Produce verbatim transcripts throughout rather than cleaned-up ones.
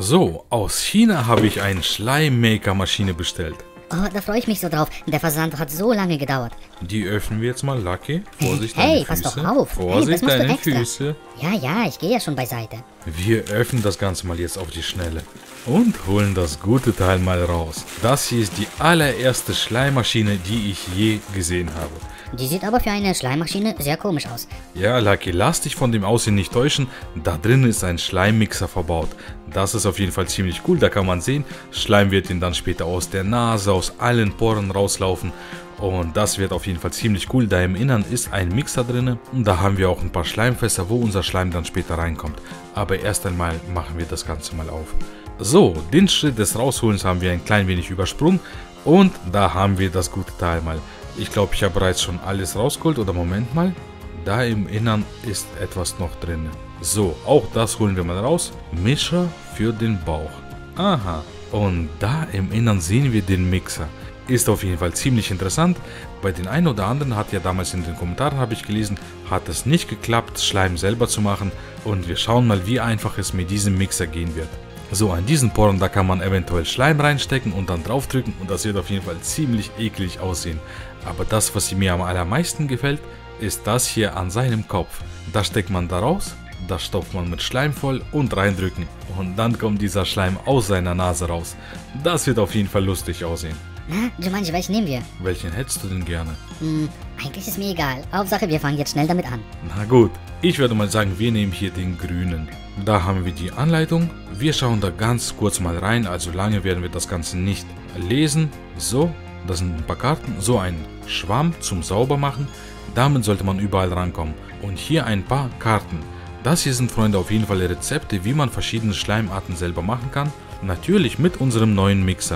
So, aus China habe ich eine Schleimmaker-Maschine bestellt. Oh, da freue ich mich so drauf. Der Versand hat so lange gedauert. Die öffnen wir jetzt mal, Lucky. Vorsicht, Hey, deine pass Füße. doch auf. Vorsicht, Hey, das musst du deine extra. Füße. Ja, ja, ich gehe ja schon beiseite. Wir öffnen das Ganze mal jetzt auf die Schnelle und holen das gute Teil mal raus. Das hier ist die allererste Schleimmaschine, die ich je gesehen habe. Die sieht aber für eine Schleimmaschine sehr komisch aus. Ja, Lucky, lass dich von dem Aussehen nicht täuschen. Da drin ist ein Schleimmixer verbaut. Das ist auf jeden Fall ziemlich cool. Da kann man sehen, Schleim wird ihn dann später aus der Nase, aus allen Poren rauslaufen. Und das wird auf jeden Fall ziemlich cool. Da im Innern ist ein Mixer drin. Und da haben wir auch ein paar Schleimfässer, wo unser Schleim dann später reinkommt. Aber erst einmal machen wir das Ganze mal auf. So, den Schritt des Rausholens haben wir ein klein wenig übersprungen. Und da haben wir das gute Teil mal. Ich glaube, ich habe bereits schon alles rausgeholt. Oder Moment mal. Da im Innern ist etwas noch drin. So, auch das holen wir mal raus. Mischer für den Bauch. Aha. Und da im Innern sehen wir den Mixer. Ist auf jeden Fall ziemlich interessant. Bei den einen oder anderen hat ja damals in den Kommentaren, habe ich gelesen, hat es nicht geklappt, Schleim selber zu machen. Und wir schauen mal, wie einfach es mit diesem Mixer gehen wird. So, an diesen Poren, da kann man eventuell Schleim reinstecken und dann draufdrücken. Und das wird auf jeden Fall ziemlich eklig aussehen. Aber das, was mir am allermeisten gefällt, ist das hier an seinem Kopf. Da steckt man da raus, das stopft man mit Schleim voll und reindrücken. Und dann kommt dieser Schleim aus seiner Nase raus. Das wird auf jeden Fall lustig aussehen. Na, Jumanji, welchen nehmen wir? Welchen hättest du denn gerne? Hm, eigentlich ist mir egal. Hauptsache, wir fangen jetzt schnell damit an. Na gut, ich würde mal sagen, wir nehmen hier den grünen. Da haben wir die Anleitung. Wir schauen da ganz kurz mal rein, also lange werden wir das Ganze nicht lesen. So, das sind ein paar Karten. So ein Schwamm zum Saubermachen. Damit sollte man überall rankommen. Und hier ein paar Karten. Das hier sind, Freunde, auf jeden Fall Rezepte, wie man verschiedene Schleimarten selber machen kann. Natürlich mit unserem neuen Mixer.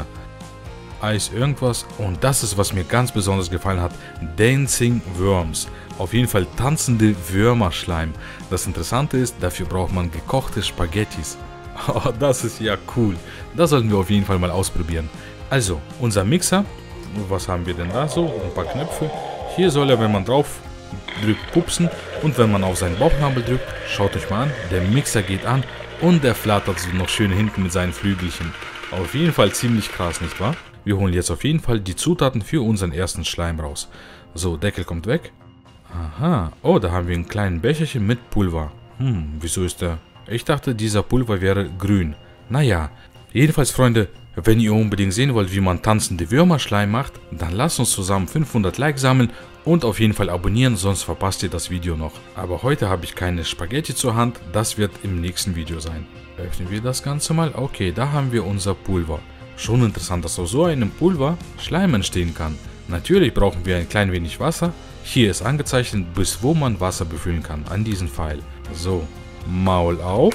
Eis irgendwas. Und das ist, was mir ganz besonders gefallen hat. Dancing Worms. Auf jeden Fall tanzende Würmerschleim. Das Interessante ist, dafür braucht man gekochte Spaghettis. Oh, das ist ja cool. Das sollten wir auf jeden Fall mal ausprobieren. Also, unser Mixer. Was haben wir denn da so? Ein paar Knöpfe. Hier soll er, wenn man drauf drückt, pupsen. Und wenn man auf seinen Bauchnabel drückt, schaut euch mal an, der Mixer geht an und der flattert so noch schön hinten mit seinen Flügelchen. Auf jeden Fall ziemlich krass, nicht wahr? Wir holen jetzt auf jeden Fall die Zutaten für unseren ersten Schleim raus. So, Deckel kommt weg. Aha, oh, da haben wir einen kleinen Becherchen mit Pulver. Hm, wieso ist der? Ich dachte, dieser Pulver wäre grün. Naja, jedenfalls, Freunde, wenn ihr unbedingt sehen wollt, wie man tanzende Würmerschleim macht, dann lasst uns zusammen fünfhundert Likes sammeln und auf jeden Fall abonnieren, sonst verpasst ihr das Video noch. Aber heute habe ich keine Spaghetti zur Hand, das wird im nächsten Video sein. Öffnen wir das Ganze mal. Okay, da haben wir unser Pulver. Schon interessant, dass aus so einem Pulver Schleim entstehen kann. Natürlich brauchen wir ein klein wenig Wasser. Hier ist angezeichnet, bis wo man Wasser befüllen kann, an diesen Pfeil. So, Maul auf.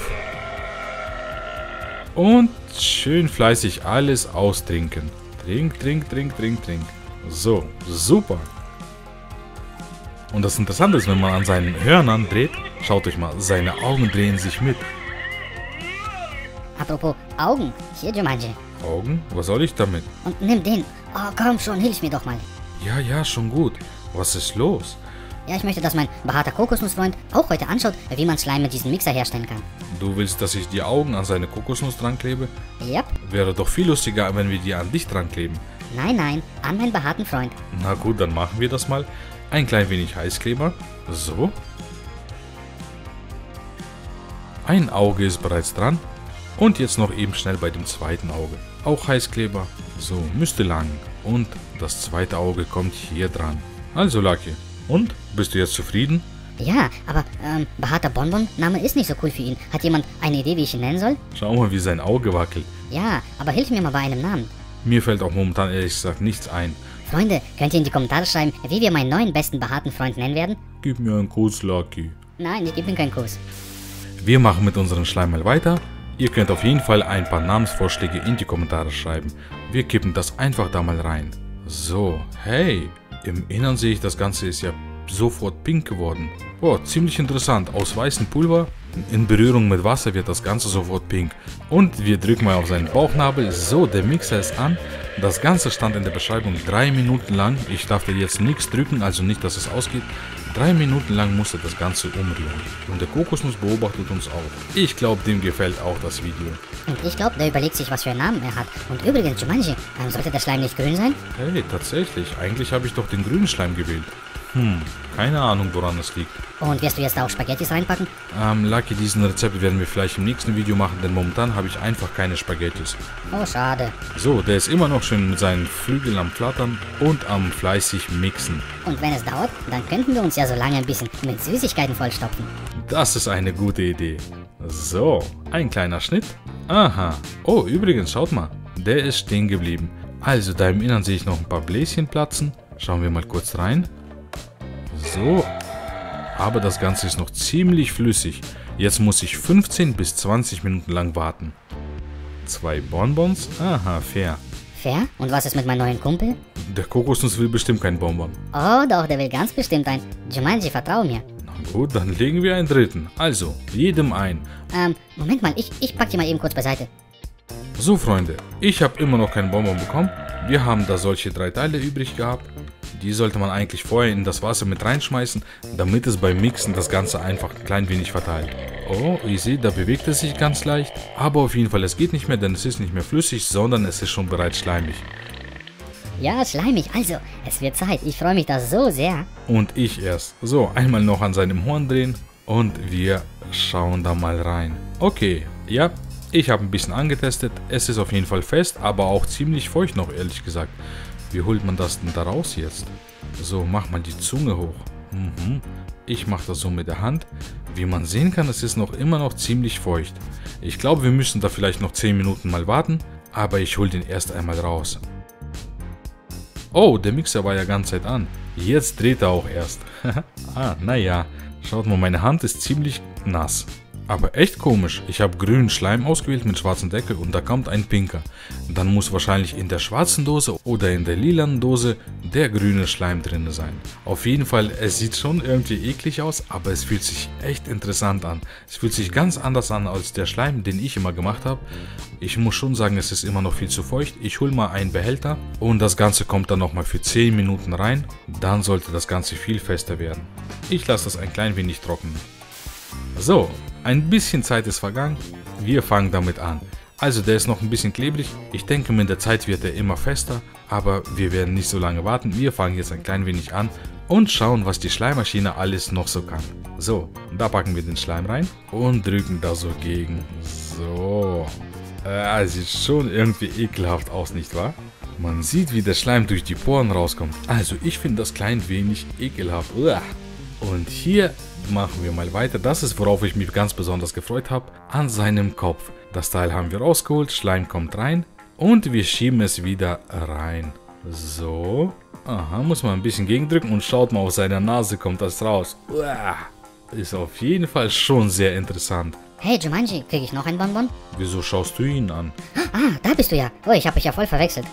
Und schön fleißig alles austrinken. Trink, trink, trink, trink, trink. So, super. Und das Interessante ist, wenn man an seinen Hörnern dreht, schaut euch mal, seine Augen drehen sich mit. Apropos Augen, hier Jumanji. Augen? Was soll ich damit? Und nimm den. Oh, komm schon, hilf mir doch mal. Ja, ja, schon gut. Was ist los? Ja, ich möchte, dass mein behaarter Kokosnussfreund auch heute anschaut, wie man Schleim mit diesem Mixer herstellen kann. Du willst, dass ich die Augen an seine Kokosnuss dran klebe? Yep. Wäre doch viel lustiger, wenn wir die an dich dran kleben. Nein, nein, an meinen behaarten Freund. Na gut, dann machen wir das mal. Ein klein wenig Heißkleber. So. Ein Auge ist bereits dran. Und jetzt noch eben schnell bei dem zweiten Auge. Auch Heißkleber. So, müsste lang. Und das zweite Auge kommt hier dran. Also, Lucky. Und? Bist du jetzt zufrieden? Ja, aber ähm, behaarter Bonbon-Name ist nicht so cool für ihn. Hat jemand eine Idee, wie ich ihn nennen soll? Schau mal, wie sein Auge wackelt. Ja, aber hilf mir mal bei einem Namen. Mir fällt auch momentan ehrlich gesagt nichts ein. Freunde, könnt ihr in die Kommentare schreiben, wie wir meinen neuen besten behaarten Freund nennen werden? Gib mir einen Kuss, Lucky. Nein, ich gebe ihm keinen Kuss. Wir machen mit unserem Schleim mal weiter. Ihr könnt auf jeden Fall ein paar Namensvorschläge in die Kommentare schreiben. Wir kippen das einfach da mal rein. So, hey, im Innern sehe ich, das Ganze ist ja sofort pink geworden. Oh, ziemlich interessant. Aus weißem Pulver, in Berührung mit Wasser wird das Ganze sofort pink. Und wir drücken mal auf seinen Bauchnabel. So, der Mixer ist an. Das Ganze stand in der Beschreibung drei Minuten lang. Ich darf dir jetzt nichts drücken, also nicht, dass es ausgeht. Drei Minuten lang musste das Ganze umrühren. Und der Kokosnuss beobachtet uns auch. Ich glaube, dem gefällt auch das Video. Und ich glaube, der überlegt sich, was für einen Namen er hat. Und übrigens, Jumanji, ähm, sollte der Schleim nicht grün sein? Hey, tatsächlich. Eigentlich habe ich doch den grünen Schleim gewählt. Hm, keine Ahnung, woran es liegt. Und wirst du jetzt da auch Spaghettis reinpacken? Ähm, Lucky, diesen Rezept werden wir vielleicht im nächsten Video machen, denn momentan habe ich einfach keine Spaghettis. Oh, schade. So, der ist immer noch schön mit seinen Flügeln am Flattern und am fleißig mixen. Und wenn es dauert, dann könnten wir uns ja so lange ein bisschen mit Süßigkeiten vollstopfen. Das ist eine gute Idee. So, ein kleiner Schnitt. Aha. Oh, übrigens, schaut mal. Der ist stehen geblieben. Also, da im Innern sehe ich noch ein paar Bläschen platzen. Schauen wir mal kurz rein. So. Aber das Ganze ist noch ziemlich flüssig. Jetzt muss ich fünfzehn bis zwanzig Minuten lang warten. Zwei Bonbons? Aha, fair. Fair? Und was ist mit meinem neuen Kumpel? Der Kokosnuss will bestimmt kein Bonbon. Oh, doch, der will ganz bestimmt ein. Jumanji, vertrau mir. Na gut, dann legen wir einen dritten. Also, jedem ein. Ähm, Moment mal, ich, ich pack die mal eben kurz beiseite. So, Freunde, ich habe immer noch keinen Bonbon bekommen. Wir haben da solche drei Teile übrig gehabt. Die sollte man eigentlich vorher in das Wasser mit reinschmeißen, damit es beim Mixen das Ganze einfach ein klein wenig verteilt. Oh, ihr seht, da bewegt es sich ganz leicht. Aber auf jeden Fall, es geht nicht mehr, denn es ist nicht mehr flüssig, sondern es ist schon bereits schleimig. Ja, schleimig, also, es wird Zeit. Ich freue mich da so sehr. Und ich erst. So, einmal noch an seinem Horn drehen und wir schauen da mal rein. Okay, ja, ich habe ein bisschen angetestet. Es ist auf jeden Fall fest, aber auch ziemlich feucht noch, ehrlich gesagt. Wie holt man das denn da raus jetzt? So, mach mal die Zunge hoch. Mhm. Ich mache das so mit der Hand. Wie man sehen kann, es ist noch immer noch ziemlich feucht. Ich glaube, wir müssen da vielleicht noch zehn Minuten mal warten, aber ich hole den erst einmal raus. Oh, der Mixer war ja ganz Zeit an. Jetzt dreht er auch erst. Ah, naja. Schaut mal, meine Hand ist ziemlich nass. Aber echt komisch, ich habe grünen Schleim ausgewählt mit schwarzem Deckel und da kommt ein pinker. Dann muss wahrscheinlich in der schwarzen Dose oder in der lilanen Dose der grüne Schleim drin sein. Auf jeden Fall, es sieht schon irgendwie eklig aus, aber es fühlt sich echt interessant an. Es fühlt sich ganz anders an als der Schleim, den ich immer gemacht habe. Ich muss schon sagen, es ist immer noch viel zu feucht. Ich hole mal einen Behälter und das Ganze kommt dann nochmal für zehn Minuten rein. Dann sollte das Ganze viel fester werden. Ich lasse das ein klein wenig trocknen. So, ein bisschen Zeit ist vergangen, wir fangen damit an. Also der ist noch ein bisschen klebrig, ich denke mit der Zeit wird er immer fester, aber wir werden nicht so lange warten, wir fangen jetzt ein klein wenig an und schauen, was die Schleimmaschine alles noch so kann. So, da packen wir den Schleim rein und drücken da so gegen. So, äh, sieht schon irgendwie ekelhaft aus, nicht wahr? Man sieht, wie der Schleim durch die Poren rauskommt, also ich finde das klein wenig ekelhaft. Uah. Und hier machen wir mal weiter. Das ist, worauf ich mich ganz besonders gefreut habe, an seinem Kopf. Das Teil haben wir rausgeholt, Schleim kommt rein und wir schieben es wieder rein. So, aha, muss man ein bisschen gegendrücken und schaut mal, aus seiner Nase kommt das raus. Uah, ist auf jeden Fall schon sehr interessant. Hey Jumanji, kriege ich noch ein Bonbon? Wieso schaust du ihn an? Ah, da bist du ja. Oh, ich habe mich ja voll verwechselt.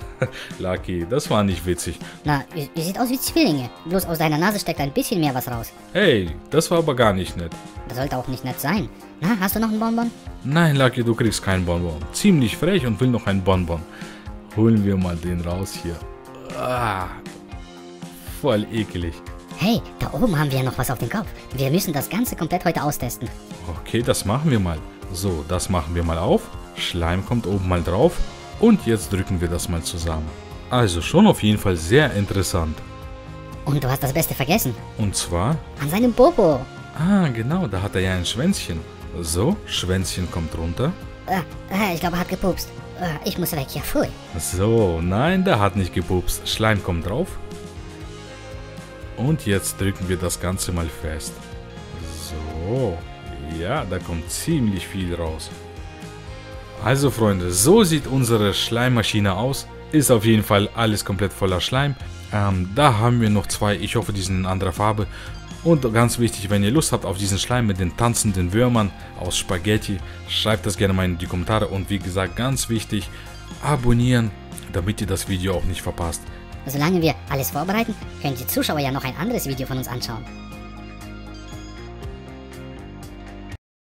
Lucky, das war nicht witzig. Na, ihr, ihr seht aus wie Zwillinge. Bloß aus deiner Nase steckt ein bisschen mehr was raus. Hey, das war aber gar nicht nett. Das sollte auch nicht nett sein. Na, hast du noch ein Bonbon? Nein, Lucky, du kriegst kein Bonbon. Ziemlich frech und will noch ein Bonbon. Holen wir mal den raus hier. Ah, voll eklig. Hey, da oben haben wir ja noch was auf dem Kopf. Wir müssen das Ganze komplett heute austesten. Okay, das machen wir mal. So, das machen wir mal auf. Schleim kommt oben mal drauf. Und jetzt drücken wir das mal zusammen. Also schon auf jeden Fall sehr interessant. Und du hast das Beste vergessen. Und zwar? An seinem Popo. Ah, genau, da hat er ja ein Schwänzchen. So, Schwänzchen kommt runter. Äh, äh, ich glaube, er hat gepupst. Äh, ich muss weg, ja, pfui. So, nein, der hat nicht gepupst. Schleim kommt drauf. Und jetzt drücken wir das Ganze mal fest. So, ja, da kommt ziemlich viel raus. Also Freunde, so sieht unsere Schleimmaschine aus. Ist auf jeden Fall alles komplett voller Schleim. Ähm, da haben wir noch zwei, ich hoffe, die sind in anderer Farbe. Und ganz wichtig, wenn ihr Lust habt auf diesen Schleim mit den tanzenden Würmern aus Spaghetti, schreibt das gerne mal in die Kommentare. Und wie gesagt, ganz wichtig, abonnieren, damit ihr das Video auch nicht verpasst. Solange wir alles vorbereiten, können die Zuschauer ja noch ein anderes Video von uns anschauen.